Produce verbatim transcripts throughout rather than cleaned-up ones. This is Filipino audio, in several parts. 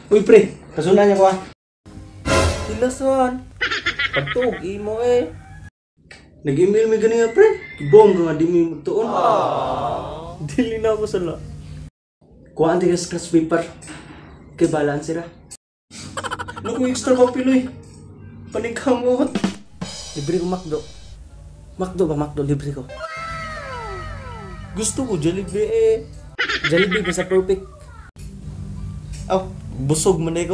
Uy pre, kasunan niya ko ah. Ilasan. Patog, imo eh. Nag-email mi ganyan pre. Kibong ka nga di mi magtuon. Dili na ako sala. Kuha ang tigas scratch paper. Kay balaan sila. Naku extra pa piloy. Panikamot. Libre ko Macdo. Macdo ba Macdo? Libre ko. Gusto ko Jollibee eh. Jollibee ba sa perfect? Aw, busog man eh ko.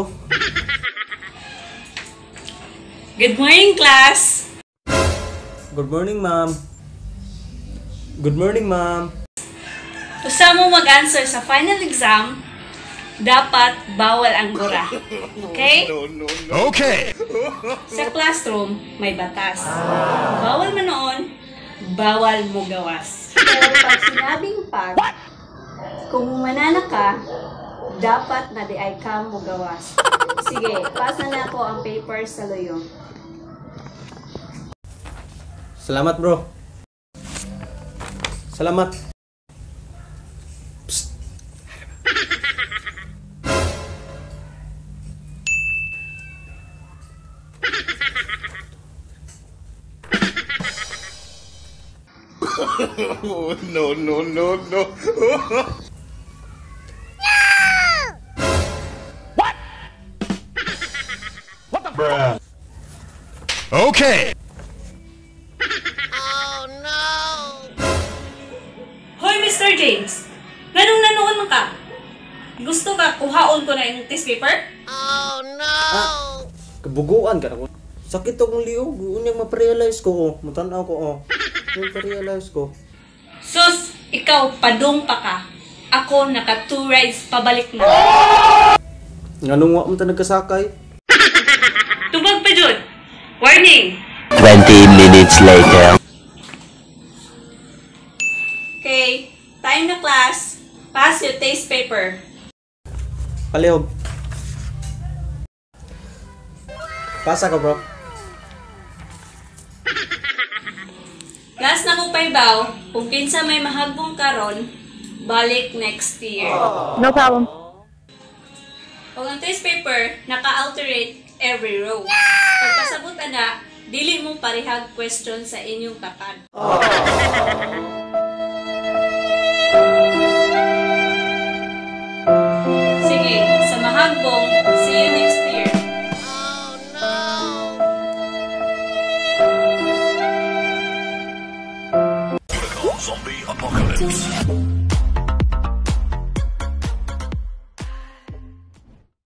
Good morning, class! Good morning, ma'am. Good morning, ma'am. Usa mo mag-answer sa final exam, dapat bawal ang gura. Okay? Okay. Sa classroom, may batas. Bawal man noon, bawal mo gawas. Pero pag sinabing pag, kung manana ka, dapat na di ay ka mo gawas. Sige, pasa na ako ang papers sa loyo. Salamat, bro. Salamat. Psst. no, no, no, no. What? What the bruh? Okay. Hoy, Mister James! Ganong nanoon man ka? Gusto ka kuhaon ko na yung test paper? Ah, kabuguan ka na ko. Sakit akong liog. Unyang ma-realize ko. Oh. Matanaw ko. Oh. Ma-realize ko. Sus! Ikaw, padung pa ka. Ako, naka two rides pabalik na. Nganong wa mo ta nagkasakay? Tubag pa, Jud! Warning! twenty minutes later. Okay, time na class. Pass your taste paper. Palihog. Pasa ka, bro. Gas na mo paybaw, kung kinsa may mahagbong karon, balik next year. No problem. Kung ang taste paper, naka-alterate every row. Pagkasabot na, dili mo parihag question sa inyong takad. Sige, sa mahagbong, see you next year. Zombie apocalypse.